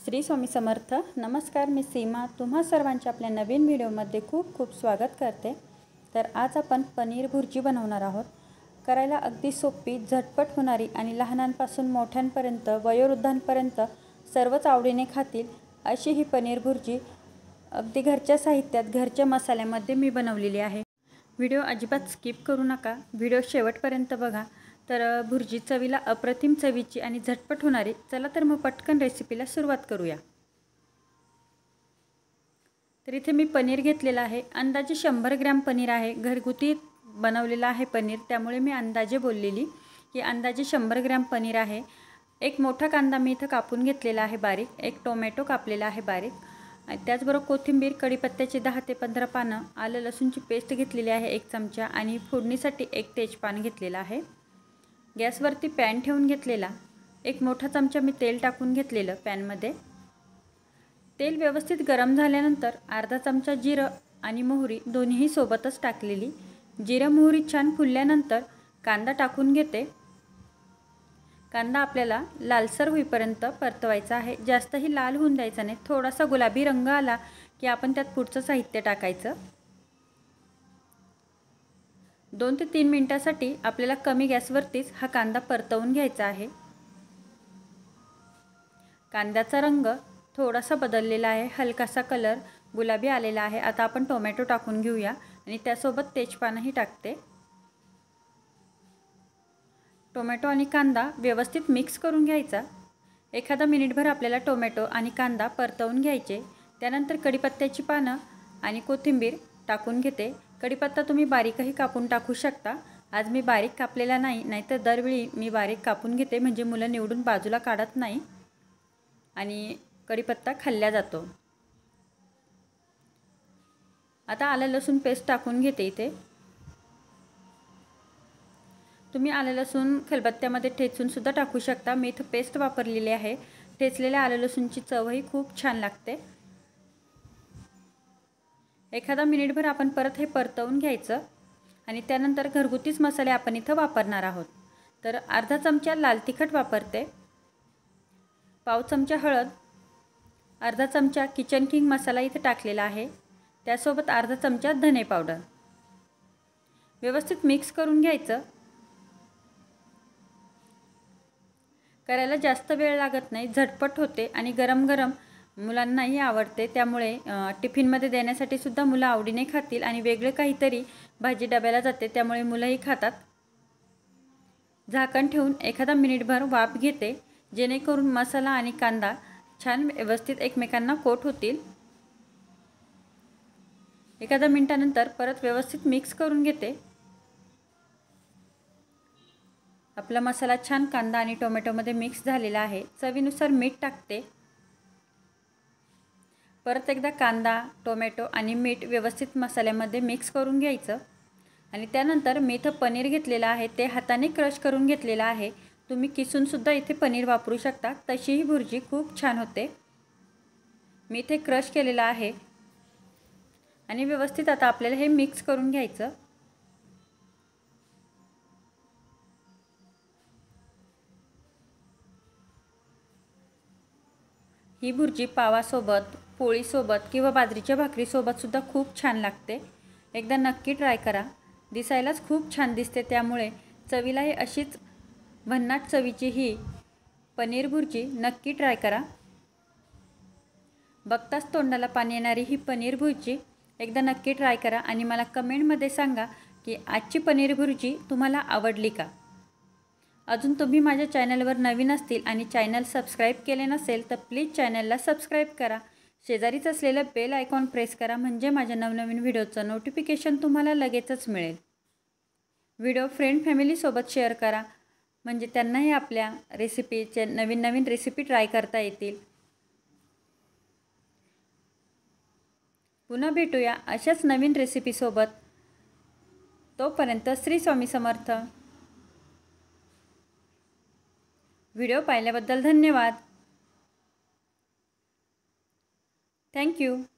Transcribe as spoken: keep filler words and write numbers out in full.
श्री स्वामी समर्थ। नमस्कार, मी सीमा तुम्हा सर्वांच्या आपल्या नवीन व्हिडिओमध्ये खूप खूप स्वागत करते। तर आज आपण पनीर भुर्जी बनवणार आहोत। करायला अगदी सोपी, झटपट होणारी आणि लहानांपासून मोठ्यांपर्यंत वयोवृद्धांपर्यंत सर्वच आवडीने खातील अशी ही पनीर भुर्जी अगदी घरच्या साहित्यात, घरच्या मसाल्यामध्ये मी बनवलेली आहे। व्हिडिओ अजिबात स्किप करू नका, व्हिडिओ शेवटपर्यंत बघा। तर भुर्जी चवीला अप्रतिम चवीची आणि झटपट होणारी। चला तर मग पटकन रेसिपीला सुरुवात करूया। तर इथे मी पनीर घेतलेला आहे, अंदाजे शंभर ग्रॅम पनीर आहे। घरगुती बनवलेला आहे पनीर, त्यामुळे मी अंदाजे बोललेली की अंदाजे शंभर ग्रॅम पनीर आहे। एक मोठा कांदा मी इथं कापून घेतलेला आहे बारीक, एक टोमॅटो कापलेला आहे बारीक, आणि त्याचबरोबर कोथिंबीर, कढीपत्त्याची दहा ते पंधरा पानं, आलं लसूणची पेस्ट घेतलेली आहे एक चमचा, आणि फोडणीसाठी एक तेजपान घेतलेला आहे। गॅसवरती पॅन ठेवून घेतलेला, एक मोठा चमचा मी तेल टाकून घेतलेलं पॅनमध्ये। तेल व्यवस्थित गरम झाल्यानंतर अर्धा चमचा जिरं आणि मोहरी दोन्हीही सोबतच टाकलेली। जिरं मोहरी छान फुलल्यानंतर कांदा टाकून घेते। कांदा आपल्याला लालसर होईपर्यंत परतवायचा आहे, जास्तही लाल होऊन द्यायचा नाही। थोडासा गुलाबी रंग आला की आपण त्यात पुढचं साहित्य टाकायचं। दोन ते तीन मिनिटांसाठी आपल्याला कमी गॅसवरतीच हा कांदा परतवून घ्यायचा आहे। कांद्याचा रंग थोडासा बदललेला आहे, हलकासा कलर गुलाबी आलेला आहे। आता आपण टोमॅटो टाकून घेऊया आणि त्यासोबत तेजपानही टाकते। टोमॅटो आणि कांदा व्यवस्थित मिक्स करून घ्यायचा। एखादा मिनिटभर आपल्याला टोमॅटो आणि कांदा परतवून घ्यायचे। त्यानंतर कढीपत्त्याची पानं आणि कोथिंबीर टाकून घेते। कढीपत्ता तुम्ही बारीकही कापून टाकू शकता, आज मी बारीक कापलेला नाही, नाहीतर दरवेळी मी बारीक कापून घेते म्हणजे मुलं निवडून बाजूला काढत नाही आणि कढीपत्ता खाल्ला जातो। आता आलं लसूण पेस्ट टाकून घेते इथे। तुम्ही आलं लसूण खलबत्त्यामध्ये ठेचून सुद्धा टाकू शकता, मी इथं पेस्ट वापरलेली आहे। ठेचलेल्या आलं लसूणची चवही खूप छान लागते। एखादा मिनिटभर आपण परत हे परतवून घ्यायचं आणि त्यानंतर घरगुतीच मसाले आपण इथं वापरणार आहोत। तर अर्धा चमचा लाल तिखट वापरते, पाव चमचा हळद, अर्धा चमचा किचन किंग मसाला इथे टाकलेला आहे, त्यासोबत अर्धा चमचा धने पावडर। व्यवस्थित मिक्स करून घ्यायचं। करायला जास्त वेळ लागत नाही, झटपट होते आणि गरम गरम मुलांनाही आवडते, त्यामुळे टिफिनमध्ये देण्यासाठी सुद्धा मुलं आवडीने खातील आणि वेगळे काहीतरी भाजी डब्याला जाते, त्यामुळे मुलंही खातात। झाकण ठेवून एखादा मिनिटभर वाफ घेते, जेणेकरून मसाला आणि कांदा छान व्यवस्थित एकमेकांना कोट होतील। एखादा मिनिटानंतर परत व्यवस्थित मिक्स करून घेते। आपला मसाला छान कांदा आणि टोमॅटोमध्ये मिक्स झालेला आहे। चवीनुसार मीठ टाकते। परत एकदा कांदा, टोमॅटो आणि मीठ व्यवस्थित मसाल्यामध्ये मिक्स करून घ्यायचं आणि त्यानंतर मी इथं पनीर घेतलेलं आहे, ते हाताने क्रश करून घेतलेलं आहे। तुम्ही किसून सुद्धा इथे पनीर वापरू शकता, तशीही भुर्जी खूप छान होते। मी इथे क्रश केलेलं आहे आणि व्यवस्थित आता आपल्याला हे मिक्स करून घ्यायचं। ही भुर्जी पावासोबत, पोळीसोबत किंवा बाजरीच्या भाकरीसोबत सुद्धा खूप छान लागते। एकदा नक्की ट्राय करा, दिसायलाच खूप छान दिसते, त्यामुळे चवीलाही अशीच भन्नाट चवीची ही पनीर भुर्जी नक्की ट्राय करा। बघताच तोंडाला पाणी येणारी ही पनीर भुर्जी एकदा नक्की ट्राय करा आणि मला कमेंटमध्ये सांगा की आजची पनीर भुर्जी तुम्हाला आवडली का। अजून तुम्ही माझ्या चॅनलवर नवीन असतील आणि चॅनल सबस्क्राईब केले नसेल तर प्लीज चॅनलला सबस्क्राईब करा। शेजारीच असलेलं बेल आयकॉन प्रेस करा, म्हणजे माझ्या नवनवीन व्हिडिओचं नोटिफिकेशन तुम्हाला लगेचच मिळेल। व्हिडिओ फ्रेंड फॅमिलीसोबत शेअर करा, म्हणजे त्यांनाही आपल्या रेसिपीचे नवीन नवीन रेसिपी ट्राय करता येतील। पुन्हा भेटूया अशाच नवीन रेसिपीसोबत, तोपर्यंत श्री स्वामी समर्थ। व्हिडिओ पाहिल्याबद्दल धन्यवाद। Thank you.